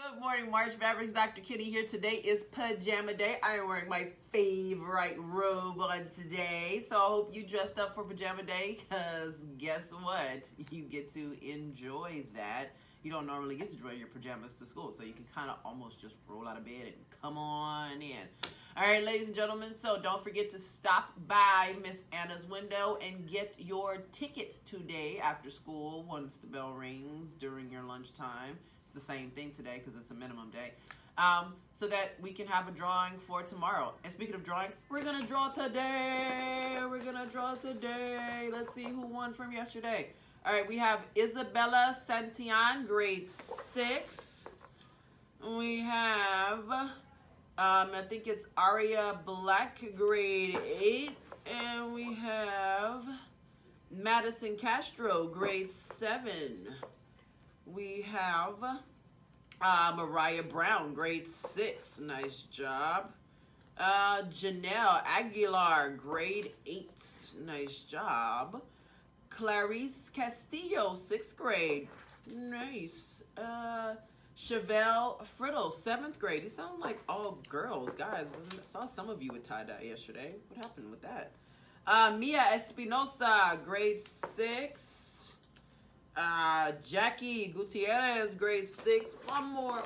Good morning, March Mavericks. Dr. Kitty here. Today is pajama day. I am wearing my favorite robe on today. So I hope you dressed up for pajama day because guess what? You get to enjoy that. You don't normally get to wear your pajamas to school, so you can kind of almost just roll out of bed and come on in. All right, ladies and gentlemen, so don't forget to stop by Miss Anna's window and get your ticket today after school once the bell rings during your lunchtime. It's the same thing today because it's a minimum day. So that we can have a drawing for tomorrow. And speaking of drawings, we're going to draw today. Let's see who won from yesterday. All right, we have Isabella Santillan, grade 6. We have, I think it's Aria Black, grade 8. And we have Madison Castro, grade 7. We have Mariah Brown, grade 6. Nice job. Janelle Aguilar, grade 8. Nice job. Clarice Castillo, 6th grade. Nice. Chevelle Friddle, 7th grade. These sound like all girls. Guys, I saw some of you with tie-dye yesterday. What happened with that? Mia Espinosa, grade 6. Jackie Gutierrez, grade 6. One more.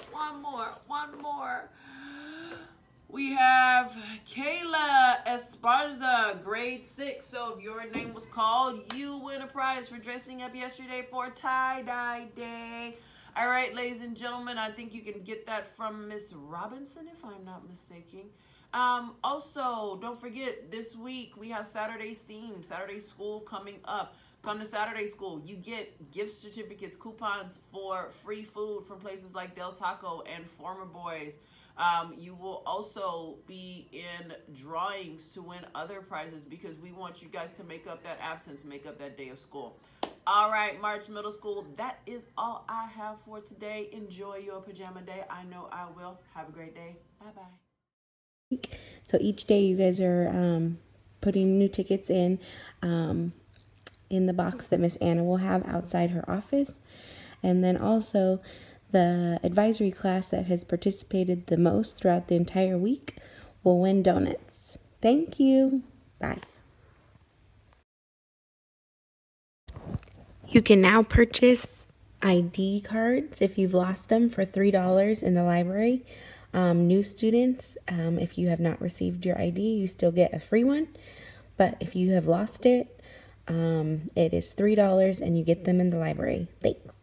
We have Kayla Esparza, grade 6. So if your name was called, you win a prize for dressing up yesterday for tie-dye day. All right, ladies and gentlemen, I think you can get that from Miss Robinson, if I'm not mistaken. Also, don't forget, this week we have Saturday STEAM, Saturday School coming up. Come to Saturday School. You get gift certificates, coupons for free food from places like Del Taco and Former Boys. You will also be in drawings to win other prizes because we want you guys to make up that absence, make up that day of school. All right, March Middle School, that is all I have for today. Enjoy your pajama day. I know I will. Have a great day. Bye-bye. So each day you guys are putting new tickets in the box that Miss Anna will have outside her office. And then also the advisory class that has participated the most throughout the entire week will win donuts. Thank you. Bye. You can now purchase ID cards if you've lost them for $3 in the library. New students, if you have not received your ID, you still get a free one. But if you have lost it, it is $3 and you get them in the library. Thanks.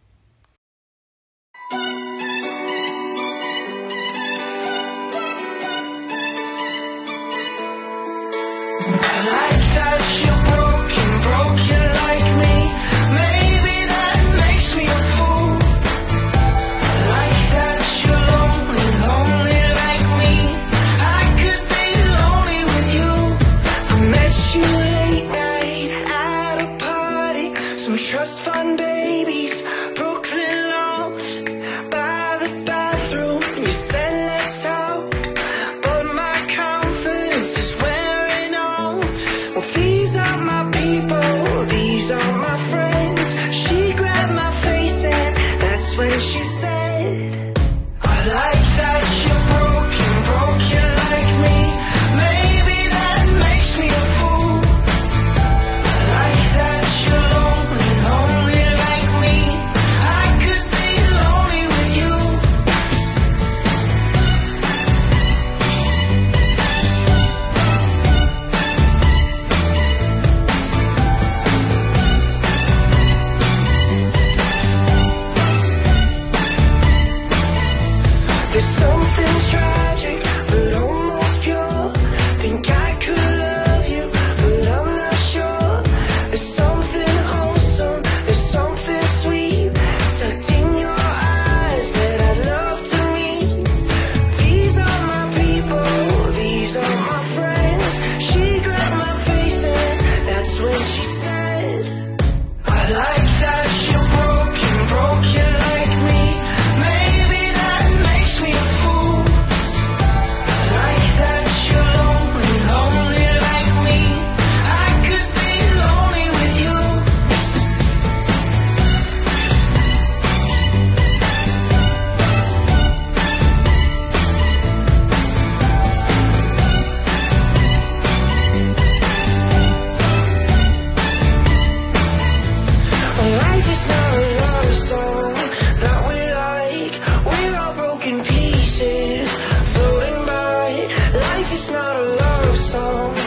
Trust fund babies, Brooklyn loft, by the bathroom. You said let's talk, but my confidence is wearing on. Well, these are my people, these are my friends. She grabbed my face and that's when she said, I like that you're broken like me. Maybe that makes me a fool. I like that you're lonely like me. I could be lonely with you. There's something tragic, but almost pure. Think I could love you, but I'm not sure. There's something wholesome, there's something sweet tucked in your eyes that I'd love to meet. These are my people, these are my friends. She grabbed my face and that's when she said, I like that you're broken like me. Maybe that makes me a fool. It's not a love song.